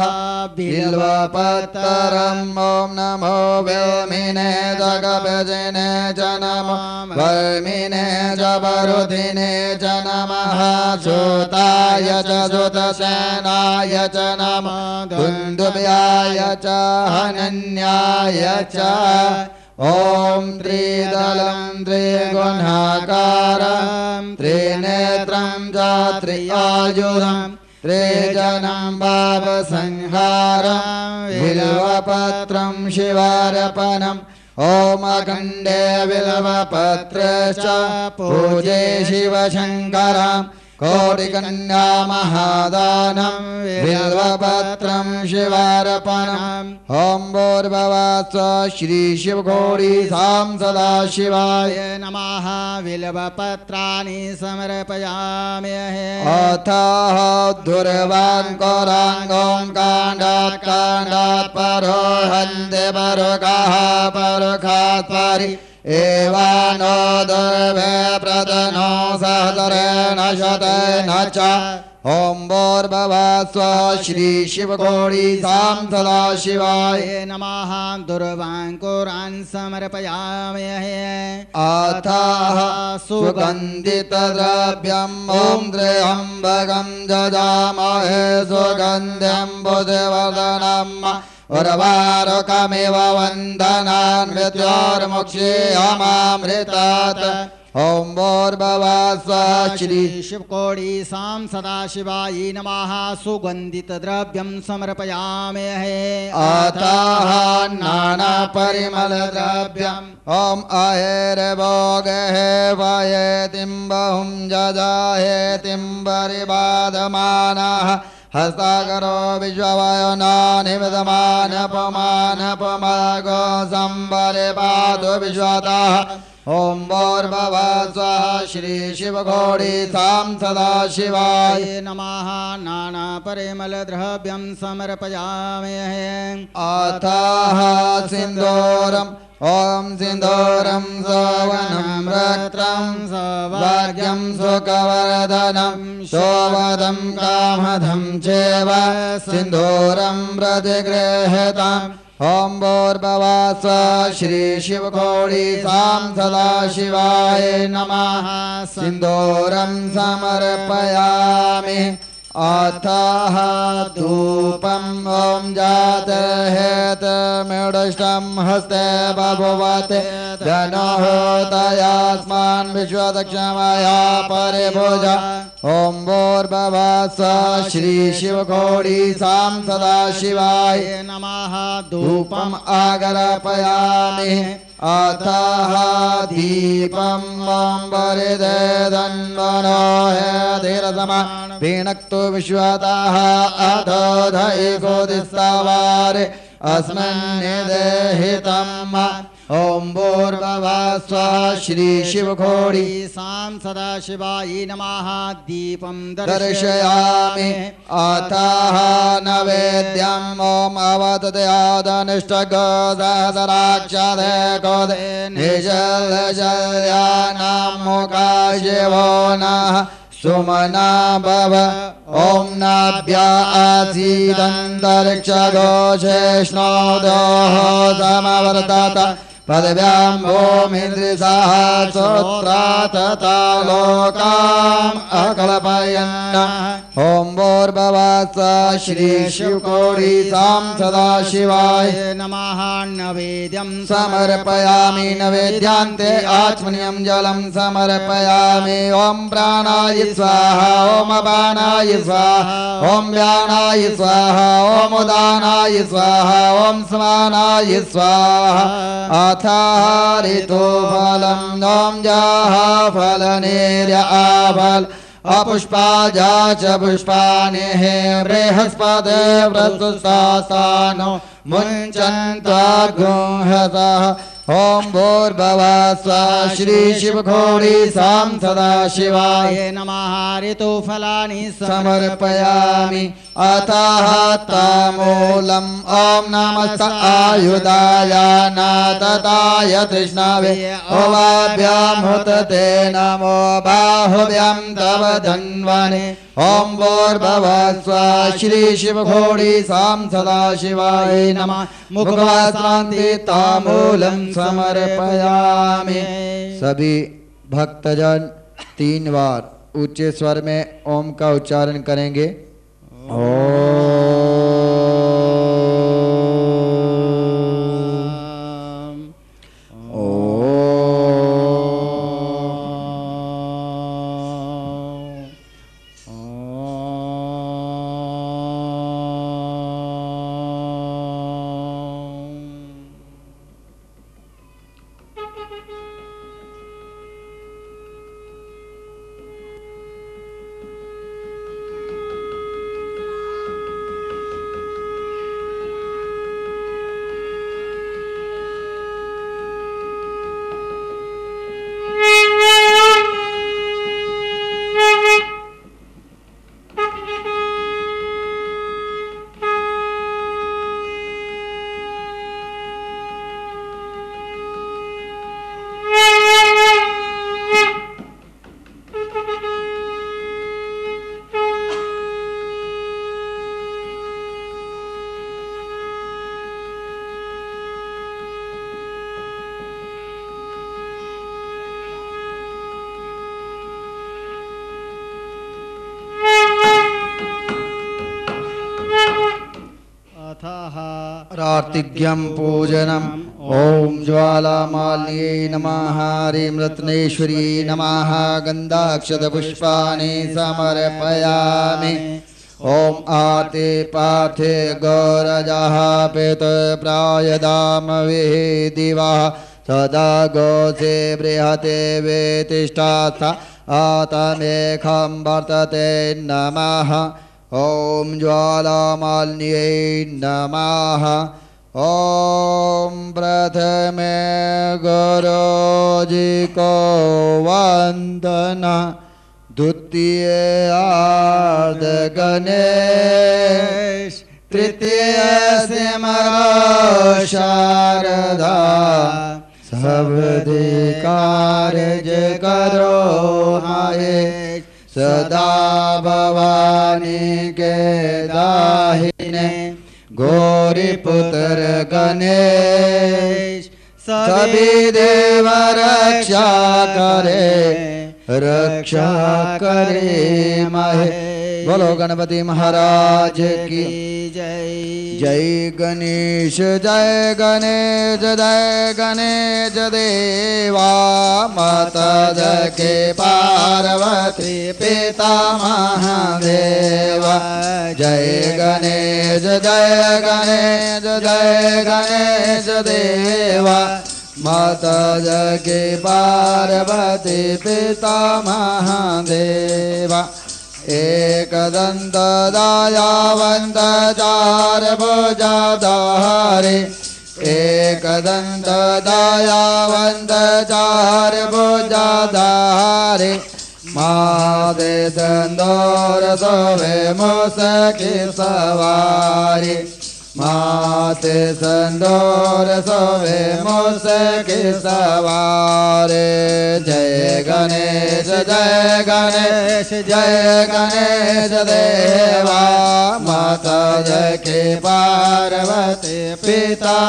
बिल्वपत्रम् ओम नमो वेमिने जगभजने च नमो वर्मिने च वरुधिने च नमः सूताय च सुतसेनाय च नमः दुन्दुभ्याय च हनन्याय च ओम त्रिदलं त्रिगुणाकारं त्रिनेत्रं च त्रिआयुधं त्रिजनं भावसंहारं बिल्वपत्रं शिवार्पणम् ओम अखण्डे बिल्वपत्रे च पूजे शिवशङ्करम् कोटिकन्या महादानं बिल्वपत्रं शिवार्पणम् ओम भूर्भुवः स्वः श्री शिवघोड़ी सां सदा शिवाय नमः बिल्वपत्राणि समर्पयामि अथः दुर्वाङ्कुराङ्गों काण्डात् काण्डात् परो हन्ते परुकाः परुकात् परि एवानो दुर्वे प्रदनो सहस्रेण शतेन च ओम भूर्भुवः स्वः श्री शिवघोड़ी सां सदा शिवाय नमः दुर्वाङ्कुरान् समर्पयामि अथः सुगन्धितद्रव्यम् ओम त्र्यम्बकं जजामहे सुगन्धिं बुधिवर्धनम् उर्वारुकमिव वन्दनान् मृत्योर्मुक्षीयमामृतात् ओम भूर्भुवः स्वः श्री शिवघोड़ी सां सदाशिवाय नमः सुगन्धितद्रव्यं समर्पयामि अतः नानापरिमलद्रव्यम् ओम अहेर्भोगहे वयेतिं बहुं जजाहेतिं परिबाधमानः हस्ताकरो विश्ववयोनानिविदमानपमानपमागो संपरिपातु विश्वतः ओम भूर्भुवः स्वः श्री शिवघोड़ी सां सदा शिवाय नमः नानापरिमलद्रव्यं समर्पयामि अथः सिन्दूरम् ओम सिन्दूरं सौवनं रक्तं सौभाग्यं सुखवर्धनं शोभदं कामदं चैव सिन्दूरं प्रतिगृह्यताम् ओम भूर्भुवः स्वः श्री शिवघोड़ी सां सदा शिवाय नमः सिन्दूरं समर्पयामि अथः धूपम् ओम जातहेतमिष्टं हस्ते बभुवते धनोतयास्मान् विश्वदक्षमया परिभुजा ओम भूर्भुवः स्वः श्री शिवघोड़ी सां सदा शिवाय नमः धूपम् आगर्पयामि अथः दीपं ओम वरिदे धन्वनो धीरसमा भीनक्तु विश्वतः अधो धैको दिस्तावारे अस्मिन् निदेहितम् ओम भूर्भुवः स्वः श्री शिवघोड़ी सां सदाशिवाय नमः दीपं दर्शयामि अतः नैवेद्यम् ओम अवदत्यादनिष्टगोदराक्षदे गोदे निजलजल्यानां मुखाशिवो नः सुमना भव ओम नाभ्या आसीदन्तरिक्षघोषेष्णो दोहो समवर्तत पदव्यां भूमिन्द्रिसः श्रोत्रा तथा लोकाम् अकल्पयन् ओम भूर्भुवः स्वः श्री शिवघोड़ी सां सदा शिवाय नमः नैवेद्यं समर्पयामि नैवेद्यान्ते आचमनीयं जलं समर्पयामि ओम प्राणाय स्वाहा ओम अपानाय स्वाहा ओम व्यानाय स्वाहा ओम उदानाय स्वाहा ओम समानाय स्वाहा अथः ऋतुफलम् ओम जः फलनिर्य आफल अपुष्पाजा च पुष्पाणि बृहस्पते व्रतुस्तासानो मुञ्चन्त्वागुंहतः ॐ भूर्भुवः स्वः श्री शिवघोड़ी सां सदा शिवाय नमः ऋतुफलानि समर्पयामि अतः तामूलम् ॐ नमस्त आयुधाय नादताय तृष्णावे ओवाभ्यां हुतते नमो बाहुभ्यां तव धन्वने ॐ भूर्भुवः स्वः श्री शिवघोड़ी सां सदा शिवाय नमः मुखवास्त्रान्ते तामूलं समर्पयामि। सभी भक्तजन तीन बार ऊंचे स्वर में ओम का उच्चारण करेंगे। कार्तिक्यं पूजनम् ओम ज्वालामाल्ये नमः ह्रीं रत्नेश्वरी नमः गन्धाक्षतपुष्पाणि समर्पयामि। ओम आते पार्थे गौरजः पेत प्रायदामवे दिवः सदा गोसे बृहते वेतिष्ठाथ आतमेखं वर्तते नमः। ओम ज्वालामाल्ये नमः। ओम प्रथमे गुरुजी को वंदना द्वितीय आर्ध गणेश तृतीय सिमरो शारदा सबदे कार्य करो माये सदा भवानी के दाहिने गौरी पुत्र गणेश सभी देव रक्षा करे रक्षा करे महे। बोलो गणपति महाराज की जय। जय गणेश जय गणेश जय गणेश देवा माता के पार्वती पिता महादेवा। जय गणेश जय गणेश जय गणेश देवा माता के पार्वती पिता महादेवा। एकदंत दयावंत चार भुजाधारे एकदंत दयावंत चार भुजाधारे मादे संदोर सोवे मुसकी सवारी माते संदोर सोवे मुसकी सवारे। जय गणेश जय गणेश जय गणेश देवा माता जय के पार्वती पिता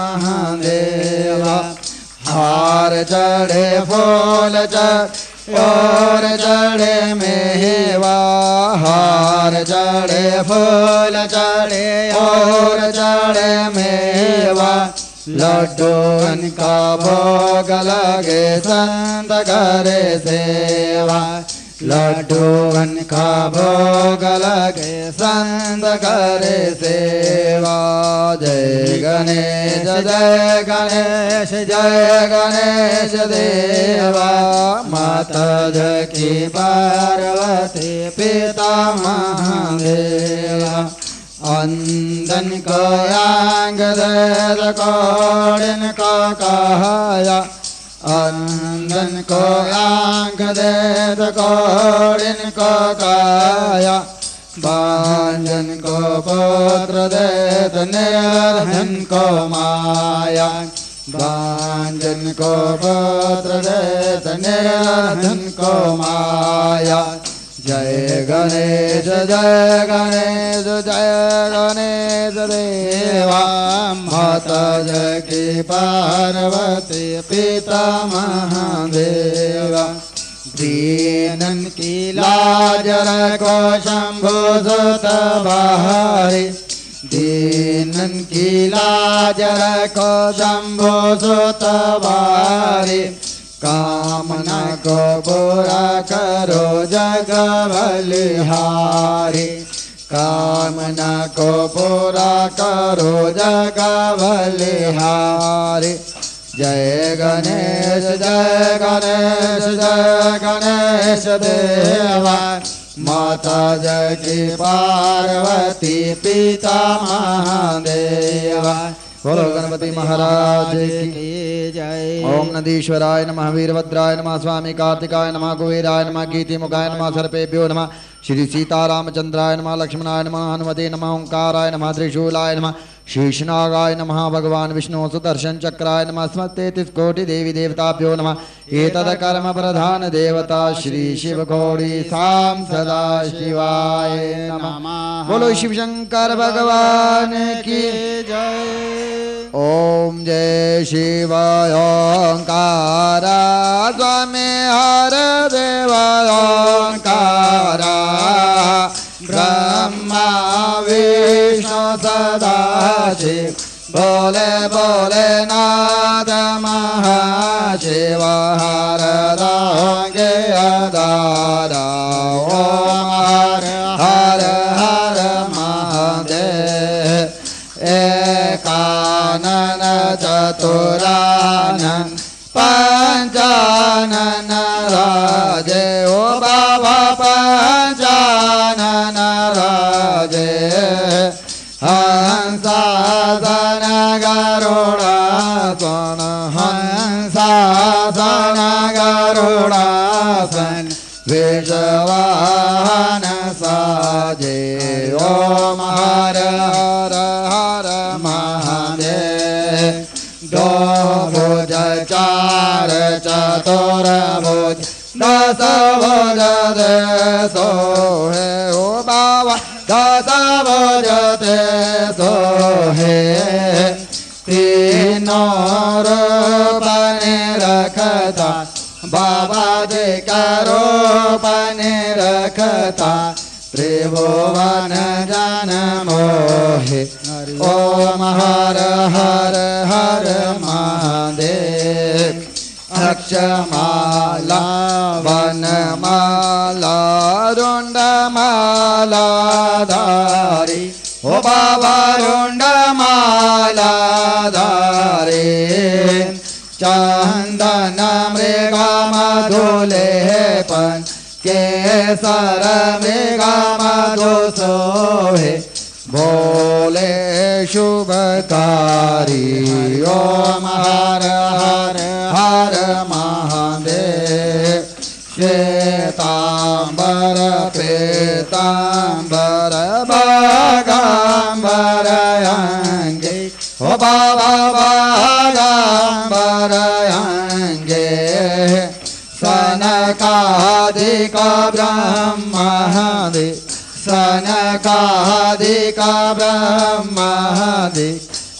महादेवा। हार चढ़े फूल चढ़ और चढ़े मेवा हार चढ़े फूल चढ़े और चढ़े मेवा। लड्डू का भोग लगे संत करे सेवा लड्डू का भोग लगे संत करे सेवा। जय गणेश जय गणेश जय गणेश देवा माता जय की पार्वती पिता महादेवा। अंदन को यांग दे कोड़न को कहाया अंदन को यांग दे कोड़न को कहाया बांजन को पुत्र दे निर्धन को माया बांजन को पुत्र दे निर्धन को माया जय गणेश जय गणेश जय गणेश देवा माता जय की पार्वती पिता महादेवा दीनन की लाज रखो शंभु सुत बहारी दीनन की लाज रखो शंभु सुत बहारी कामना को पूरा करो जग बलिहारी कामना को पूरा करो जग बलिहारी जय गणेश जय गणेश जय गणेश देवा माता जय की पार्वती पिता महादेवा बोलो गणपति महाराज की जय। ओम नदीश्वराय नमः वीरभद्राय नमः स्वामी कार्तिकाय नमः कुबेराय नमः कीर्ति मुखाय नमः सर्पेभ्यो नमः श्री सीतारामचंद्राय नमः लक्ष्मणाय नमः हनुमते नमः ओंकाराय नमः त्रिशूलाय नमः शेषनागाय नमः भगवान विष्णु सुदर्शन चक्राय नमः स्मते तिस्कोटि देवी देवताभ्यो नमः एतद कर्म प्रधान देवता श्री शिव गौरी साम सदा शिवाय नमः। बोलो शिव शंकर भगवान की जय। ओम जय शिव ओंकारा स्वामी हर देव ओंकारा ब्रह्मा विष्णु सदा शिव बोले बोले नाद महाशिव हर दांगे दादा ओम हर हर हर महादेव एकानन चतुरानन पंचानन राजे ओ बाबा पंचानन राजे हंसासन गरुड़ासन हंसासन गरुड़ासन विषवाहन साजे ओम हर हर हर महादेव दो भुज चार चतुर भुज दस भुज दे सोहे ओ बाबा दस भुज दे सोहे तीनों रूपने रखता बाबा जी का रूपने रखता त्रिभुवन जन मोहे ओम हर हर हर महादेव अक्षमाला वनमाला रुंडमाला धारी ओ बाबा रुंडमाला धारी चंदन मृगा मधुलेपन केसर मृगा मधु सोहे बोले शुभकारी ओम हर हर हर महादेव श्वेतांबर पीतांबर बागांबर अंगे ओ बाबा बागांबर अंगे सनकादिक ब्रह्मादि सनकादिक ब्रह्मादि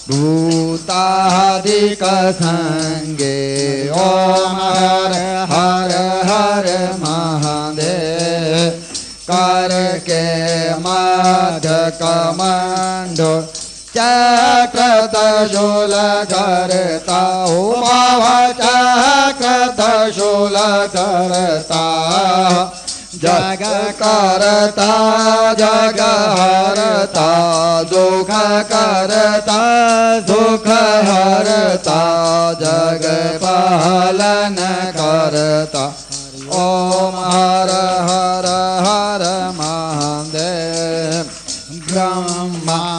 भूतादिक संगे ओम हर हर हर महादेव कर के मध्य कमंडो चक्र त्रिशूल करता हो बाबा चक्र त्रिशूल करता जग करता जग हरता दुख करता दुख हरता जग पालन करता ओम हर हर हर महादेव ब्रह्मा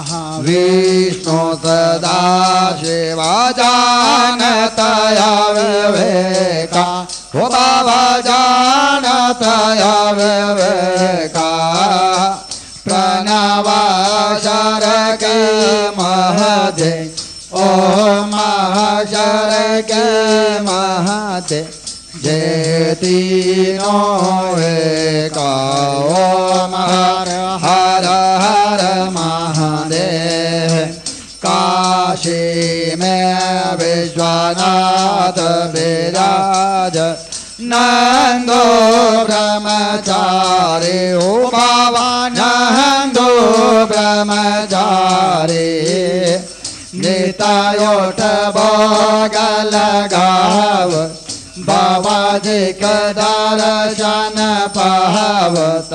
शिवा जानतया विवेका हो बाबा जानतया विवेका प्रणवाक्षर के महदे ओ महाक्षर के महदे जय तीनों एका ओम हर हर हर महादेव काशी में विश्वनाथ विराज नंदो ब्रह्मचारी ओ बाबा नंदो ब्रह्मचारी नितायोट भोग लगाव बाबा जी का दर्शन पावत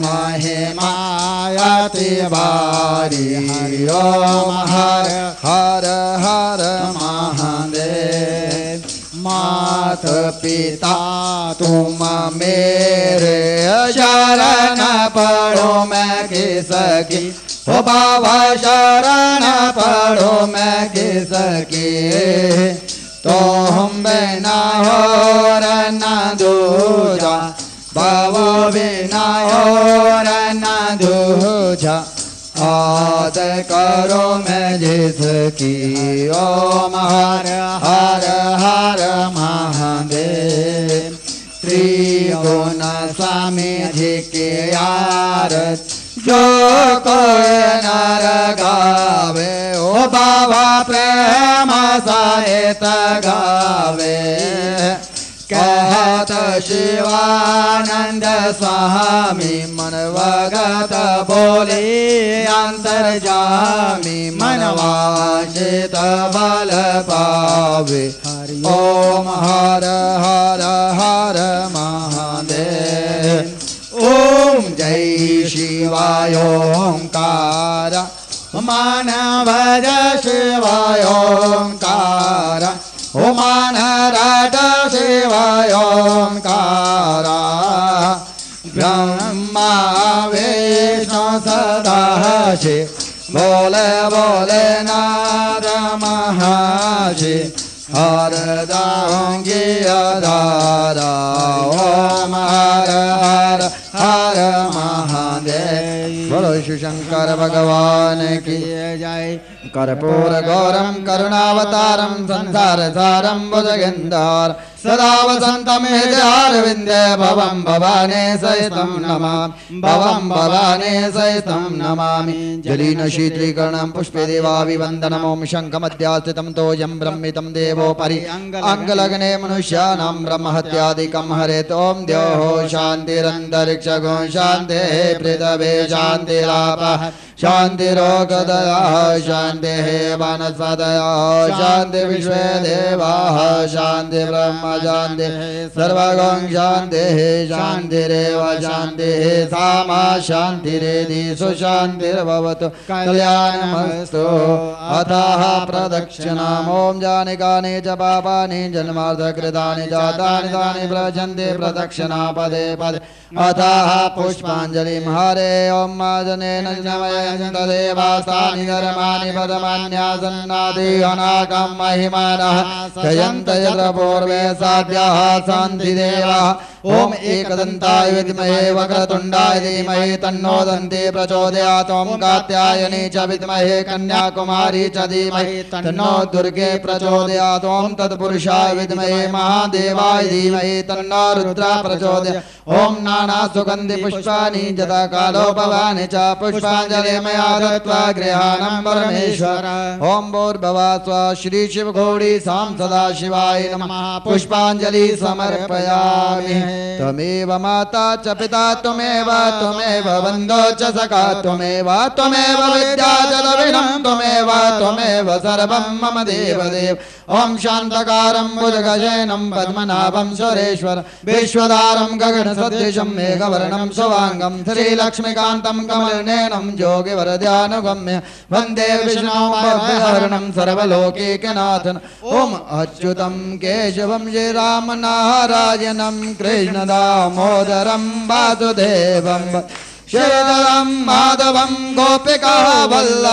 महिमायति बारी ओम हर हर हर महादेव मात पिता तुम मेरे शरण पढ़ो मैं किसकी हो बाबा शरण पढ़ो मैं किसकी तो हम बिना हो रना दूजा बाबा बिना हो रना दूजा आद करो मैं जिसकी ओम हर हर हर महादेव त्रिगुण स्वामी जी के आरत जो कोई नर गावे ओ बाबा प्रेम सहित गावे कहत शिवानंद स्वामी मन वगत बोले अंतर्जामी मनवांचित बल पावे ओम हर हर हर महादेव ओम जय शिवाय ओंकार मान भज शिवाय ओंकार ओ मान रट शिवाय ओंकार ब्रह्मा विष्णु सदा शिव बोले बोले नाद महाशिव हर दांगी अधारा ओम हर हर हर महादेव बोलो शिव शंकर भगवान की जय कर्पूर गौरम करुणावतारम संसार सारम भुजगेन्द्र सदा वसंतम हृदयारविंदे भवं भवाने सहितं नमामि भवं भवाने सहितं नमामि जलीन शीतलीकरणं पुष्पे देवाभिवन्दनम् ओम शङ्खमध्यास्थितं तोयं ब्रह्मितं देवोपरि अङ्गलग्ने मनुष्याणां ब्रह्महत्यादिकं हरेत् ओम द्योः शान्तिरन्तरिक्षगो शान्तिः पृथिवी शान्तिरापः शान्तिरोगदयः शान्तिः वनस्पतयः शान्ति विश्वे देवाः शान्ति ब्रह्म शान्ति सर्वगं शान्तिः शान्तिरेव शान्तिः सामा शान्तिरेधि सुशान्तिर्भवतु कल्याणमस्तु अतः प्रदक्षिणाम् ॐ जानि कानि च पापानि जन्मार्थकृतानि जातानि तानि प्रचन्ते प्रदक्षिणा पदे पदे अतः पुष्पाञ्जलिं हरे ॐ माजनेन देवास्तानि धर्माणि पदमान्यासन्नादि अनाकं महिमानः जयन्त यत्र पूर्वे साध्याः सन्ति देवाः ओम एकदन्ताय विद्महे वक्रतुण्डाय धीमहि तन्नो दन्ति प्रचोदयात् ओम कात्यायनी च विद्महे कन्याकुमारी च धीमहि तन्नो दुर्गे प्रचोदयात् ओम तत्पुरुषाय विद्महे महादेवाय धीमहि तन्नो रुद्रा प्रचोदयात् ओम नाना सुगन्धि पुष्पाणि यथा कालोपवानि च पुष्पाञ्जलि मया दत्त्वा गृहाणं परमेश्वर ओम भूर्भुवः स्वः श्री शिव घोड़ी सां सदा शिवाय नमः पुष्पाञ्जलि समर्पयामि त्वमेव माता च पिता त्वमेव त्वमेव बन्धो च सखा त्वमेव त्वमेव विद्या च द्रविणं त्वमेव त्वमेव सर्वं मम देवदेव ओम शान्तकारं भुजगशयनं पद्मनाभं सुरेश्वर विश्वधारं गगनसदृशं मेघवर्णं सुवाङ्गं श्रीलक्ष्मीकान्तं कमलनयनं योगिवरध्यानुगम्य वन्दे विष्णुं भवभयहरणं सर्वलोकैकनाथन् ओम अच्युतं केशवं श्रीरामनारायणं कृष्णदामोदरं वासुदेवं श्रीधरं माधवं गोपिका वल्लभं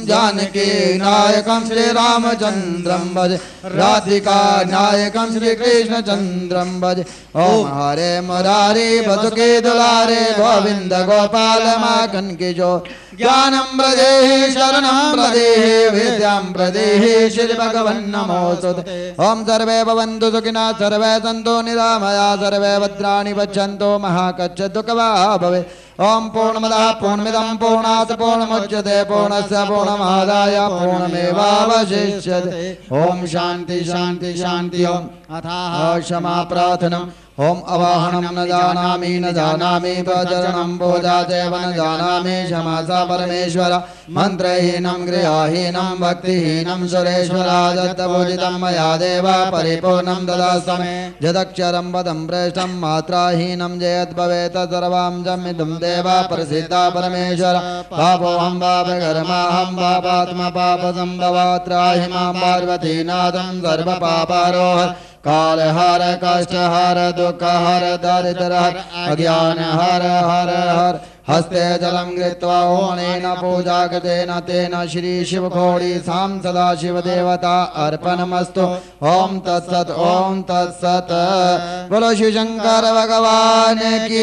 जानकी नायकं श्री रामचंद्रं भज राधिका नायकं श्री कृष्ण चंद्रं भज ओम हरे मुरारी बसुके दुलारे गोविंद गोपाल माखन किशोर ज्ञानं प्रदेहि शरणं प्रदेहि विद्यां प्रदेहि श्री भगवन् नमोस्तुते ओम सर्वे भवन्तु सुखिनः सर्वे सन्तु निरामया सर्वे भद्राणि पश्यन्तु महाकच्च दुःखवा भवे ओम पूर्णमदः पूर्णमिदं पूर्णात् पूर्णमुच्यते पूर्णस्य पूर्णमादाय पूर्णमेवावशिष्यते ओम शांति शांति शांति ओम अथाः क्षमा प्रार्थनम् ओम अवाहनं न जानामि न जानामि प्रचरणं पूजा चैव न जानामि क्षमा स परमेश्वर मंत्रहीनं गृहहीनं भक्तिहीनं सुरेश्वरा दत्तपूजितं मया देव परिपूर्णं ददास्मे यदक्षरं पदं प्रेष्ठं मात्राहीनं जयद्भवेत् सर्वं जमिदं देव प्रसीदा परमेश्वर पापोऽहं पापकर्माहं पापात्मा पापसम्भवात्राहि मां पार्वतीनाथं सर्वपापारोह काल हर कष्ट हर दुख हर दरिद्र हर अज्ञान हर हर हर हस्ते जलं कृत्वा ओणेन पूजा कृतेन तेन श्री शिव खोड़ी साम सदा शिव देवता अर्पणमस्तु ओम तत्सत ओम तत्सत बोलो शिव शंकर भगवान की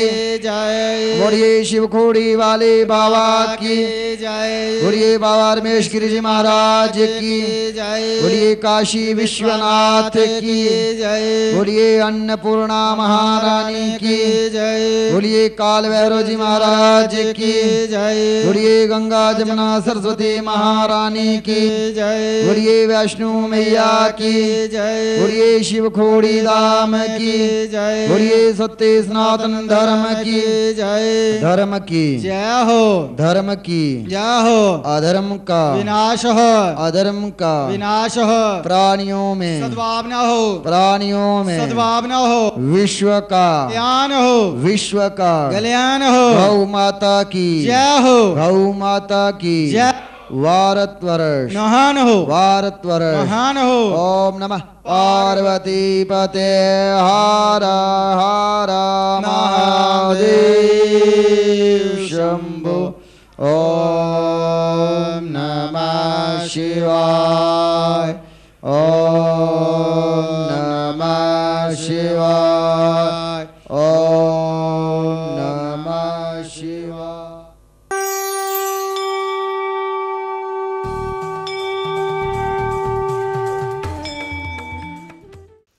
जय बोलिए शिव खोड़ी वाले बाबा की जय बोलिए बाबा रमेश गिरी जी महाराज की जय बोलिए काशी विश्वनाथ की जय बोलिए अन्नपूर्णा महारानी की जय बोलिए काल भैरव जी महाराज की जय बोलिए गंगा जमुना सरस्वती महारानी की जय बोलिए वैष्णो मैया की जय बोलिए शिव खोड़ी धाम की जय बोलिए सत्य सनातन धर्म की जय धर्म की जय हो धर्म की जय हो अधर्म का विनाश हो अधर्म का विनाश हो प्राणियों में सद्भावना हो प्राणियों में सद्भावना हो विश्व का ज्ञान हो विश्व का कल्याण हो गौ माता की जय हो गौ माता की जय भारत वर्ष महान हो भारत वर्ष महान हो ओम नमः पार्वती पते हर हर महादेव शंभो ओम नमः शिवाय ओम नमः शिवाय ओम नमः शिवाय।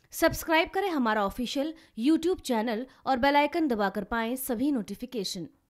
सब्सक्राइब करें हमारा ऑफिशियल यूट्यूब चैनल और बेल आइकन दबाकर पाएं सभी नोटिफिकेशन।